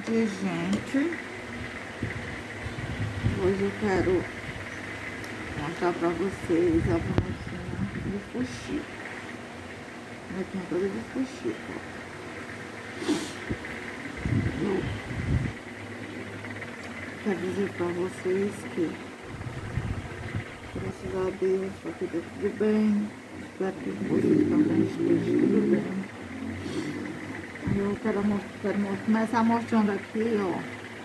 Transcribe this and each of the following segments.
tarde, gente. Hoje eu quero mostrar pra vocês a bonequinha de fuxico. Bonequinha toda de fuxico, ó. Quero dizer pra vocês que, graças a Deus, aqui tá tudo bem. Espero que vocês também estejam tudo bem. Eu quero começar mostrando aqui, ó.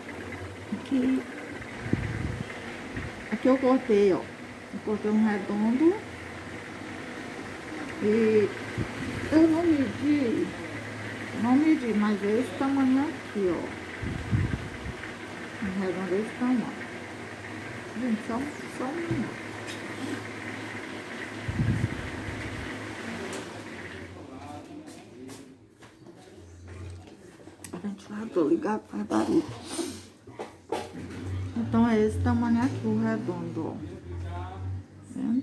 Aqui eu cortei, ó. Eu cortei um redondo. E eu não medi, mas é esse tamanho aqui, ó. Um redondo desse tamanho. Gente, só um minuto. Ventilador ligado, faz barulho. Então é esse tamanho aqui, o redondo, ó. Vendo?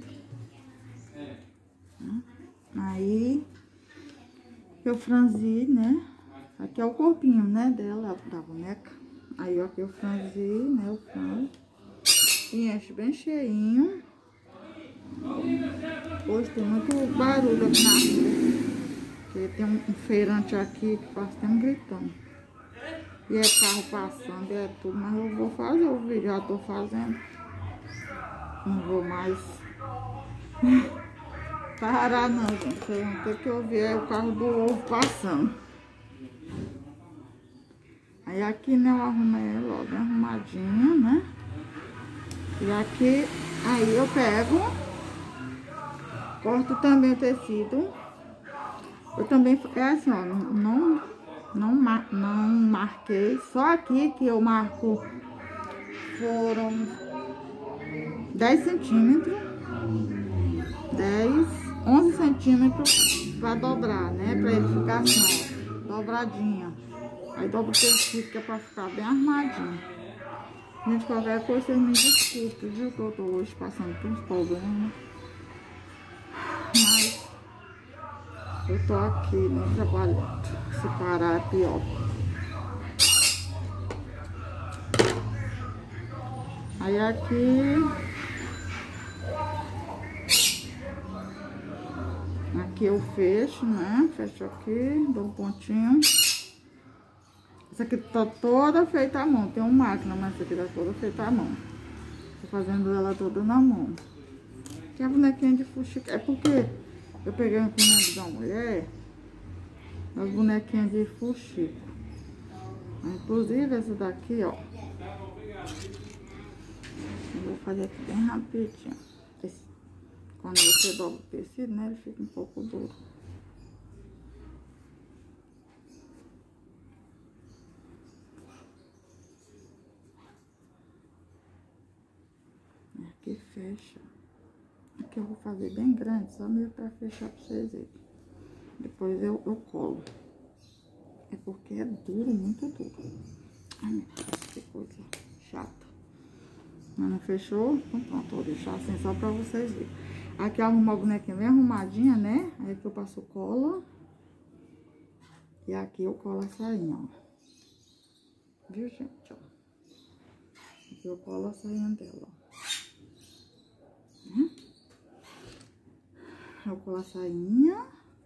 Aí eu franzi, né? Aqui é o corpinho, né, dela, da boneca. Aí aqui eu franzi, né, o frango. E enche bem cheinho. Hoje tem muito barulho aqui na rua. Porque tem um feirante aqui que quase tem gritando. E é carro passando, é tudo, mas eu vou fazer o vídeo, já tô fazendo. Não vou mais parar não, gente. Vocês vão ter que ouvir aí o carro do ovo passando. Aí aqui, né, eu arrumei ela, ó, bem arrumadinha, né? E aqui, aí eu pego, corto também o tecido. Eu também, é assim, ó, não marquei, só aqui que eu marco foram 10 centímetros, 11 centímetros pra dobrar, né? Pra ele ficar assim, ó, dobradinha. Aí dobra o tecido que é pra ficar bem armadinho. Gente, qualquer coisa vocês me desculpem, viu? Que eu tô hoje passando por uns problemas. Mas eu tô aqui, né, trabalhando. Se parar é pior. Aí aqui eu fecho, né? Fecho aqui, dou um pontinho. Essa aqui tá toda feita à mão. Tem uma máquina, mas essa aqui tá toda feita à mão. Tô fazendo ela toda na mão. Que a bonequinha de fuxico. É porque eu peguei uma encomenda da mulher, as bonequinhas de fuxico. Inclusive essa daqui, ó. Eu vou fazer aqui bem rapidinho. Quando você dobra o tecido, né, ele fica um pouco duro. Aqui fecha. Aqui eu vou fazer bem grande, só meio pra fechar pra vocês verem. Depois eu colo. É porque é duro, muito duro. Ai, meu Deus, que coisa chata. Mas não fechou? Então pronto, vou deixar assim só pra vocês verem. Aqui eu arrumo a bonequinha bem arrumadinha, né? Aí aqui eu passo cola. E aqui eu colo a sainha, ó. Viu, gente? Ó. Aqui eu colo a sainha dela, ó. Eu colo a sainha.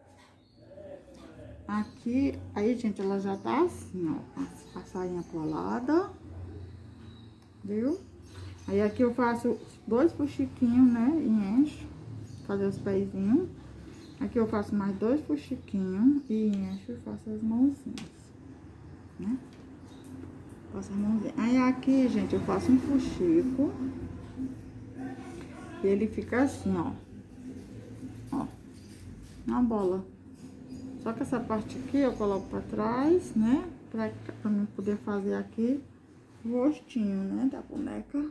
Aqui, aí, gente, ela já tá assim, ó. A sainha colada. Viu? Aí aqui eu faço 2 fuxiquinhos, né? E encho. Fazer os pezinhos. Aqui eu faço mais 2 fuxiquinhos e encho e faço as mãozinhas, né? Faço as mãozinhas. Aí aqui, gente, eu faço um fuxico. E ele fica assim, ó. Ó. Uma bola. Só que essa parte aqui eu coloco pra trás, né? Pra mim poder fazer aqui o rostinho, né? Da boneca.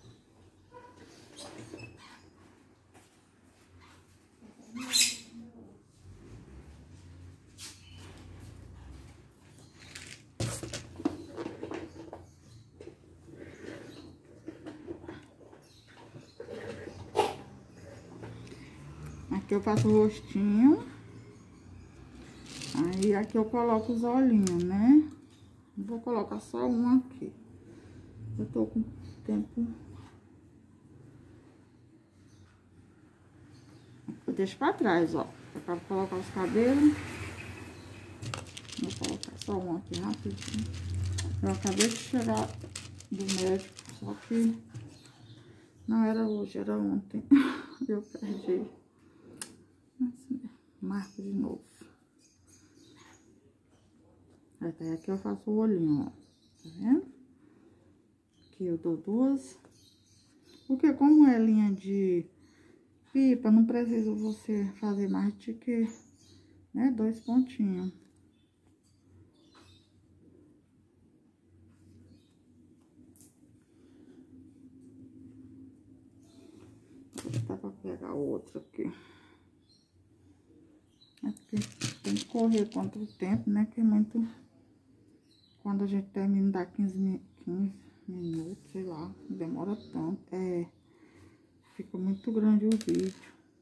Aqui eu faço o rostinho. Aí aqui eu coloco os olhinhos, né? Vou colocar só um aqui. Eu tô com tempo. Eu deixo pra trás, ó. Pra colocar os cabelos. Vou colocar só um aqui rapidinho. Eu acabei de chegar do médico, só que não era hoje, era ontem. Eu perdi. Assim, marco de novo. Até aqui eu faço o olhinho, ó. Tá vendo? Aqui eu dou duas. Porque como é linha de pipa, não precisa você fazer mais de que, né, 2 pontinhos. Dá pra pegar outro aqui. É porque tem que correr contra o tempo, né? Que é muito... Quando a gente termina, dá 15 minutos, sei lá. Não demora tanto. Fica muito grande o vídeo.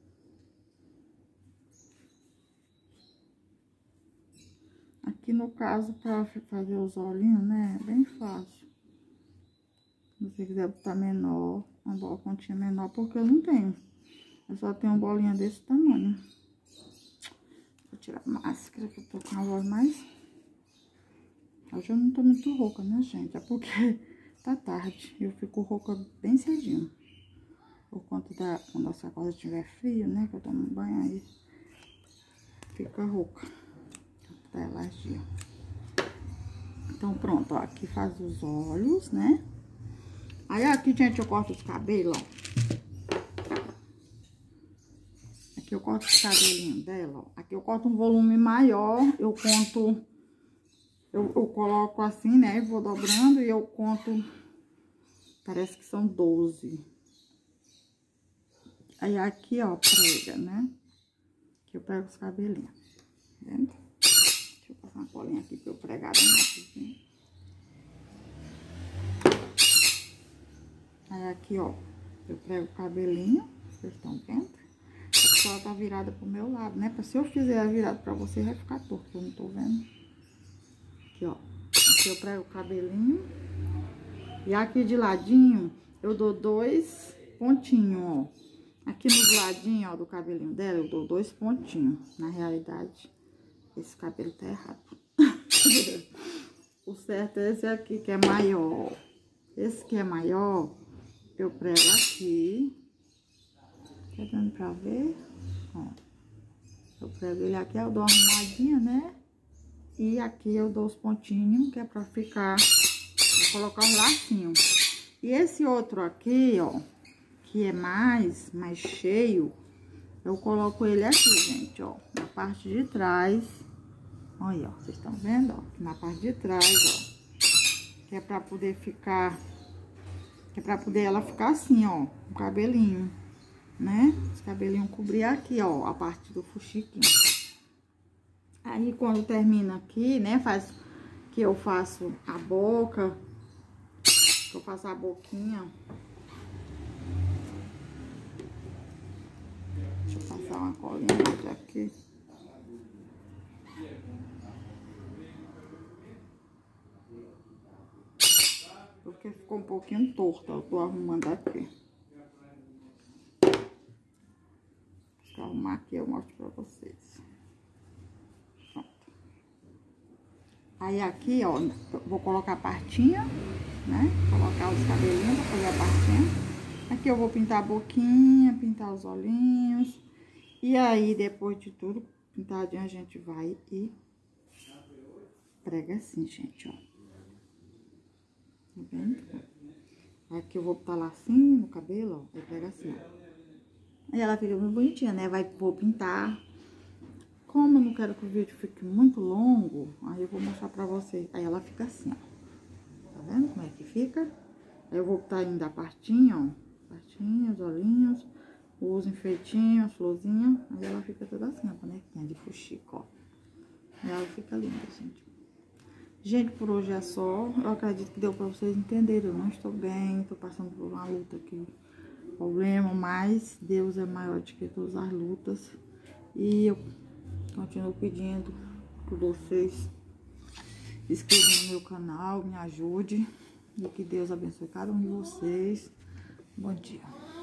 Aqui no caso, pra fazer os olhinhos, né? É bem fácil. Se você quiser botar menor, uma pontinha menor, porque eu não tenho. Eu só tenho uma bolinha desse tamanho. Vou tirar a máscara, que eu tô com a voz mais... Hoje eu não tô muito rouca, né, gente? É porque tá tarde. Eu fico rouca bem cedinho. Por conta da... Quando a sacola estiver frio, né? Que eu tomo banho aí. Fica rouca. Tá alergia. Então, pronto, ó. Aqui faz os olhos, né? Aí, aqui, gente, eu corto os cabelos, ó. Aqui eu corto os cabelinhos dela, ó. Aqui eu corto um volume maior. Eu conto... Eu coloco assim, né? Vou dobrando e eu conto... Parece que são 12. Aí, aqui, ó, prega, né? Aqui eu prego os cabelinhos. Tá vendo? Deixa eu passar uma colinha aqui pra eu pregar bem rapidinho. Aí, aqui, ó, eu prego o cabelinho. Vocês estão vendo? A pessoa tá virada pro meu lado, né? Se eu fizer a virada pra você, vai ficar torto, eu não tô vendo. Aqui, ó. Aqui eu prego o cabelinho. E aqui de ladinho, eu dou 2 pontinhos, ó. Aqui nos ladinhos, ó, do cabelinho dela, eu dou 2 pontinhos. Na realidade, esse cabelo tá errado. O certo é esse aqui, que é maior. Esse que é maior, eu prego aqui. Tá dando pra ver? Ó. Eu prego ele aqui, eu dou uma arrumadinha, né? E aqui eu dou os pontinhos, que é pra ficar... Vou colocar um lacinho. E esse outro aqui, ó, que é mais cheio, eu coloco ele aqui, gente, ó, na parte de trás. Olha, ó, vocês estão vendo, ó, na parte de trás, ó, que é pra poder ficar, que é pra poder ela ficar assim, ó, o cabelinho, né? Os cabelinhos cobrir aqui, ó, a parte do fuxiquinho. Aí, quando termina aqui, né, faz que eu faço a boca, que eu faço a boquinha. Deixa eu passar uma colinha aqui. Porque ficou um pouquinho torta, eu tô arrumando aqui. Deixa eu arrumar aqui, eu mostro pra vocês. Pronto. Aí aqui, ó, vou colocar a partinha, né? Colocar os cabelinhos pra fazer a partinha. Aqui eu vou pintar a boquinha, pintar os olhinhos. E aí, depois de tudo pintadinho, a gente vai e prega assim, gente, ó. Tá vendo? Aqui eu vou botar lacinho no cabelo, ó. Aí pega assim, ó. Aí ela fica muito bonitinha, né? Vou pintar. Como eu não quero que o vídeo fique muito longo, aí eu vou mostrar pra vocês. Aí ela fica assim, ó. Tá vendo como é que fica? Aí eu vou botar ainda a partinha, ó. Partinha, os olhinhos, os enfeitinhos, as florzinhas. Aí ela fica toda assim, ó, bonequinha de fuxico, ó. Aí ela fica linda, gente. Gente, por hoje é só. Eu acredito que deu pra vocês entenderem. Eu não estou bem, tô passando por uma luta aqui. Problema, mas Deus é maior do que todas as lutas. E eu continuo pedindo por vocês inscreva no meu canal, me ajude. E que Deus abençoe cada um de vocês. Bom dia.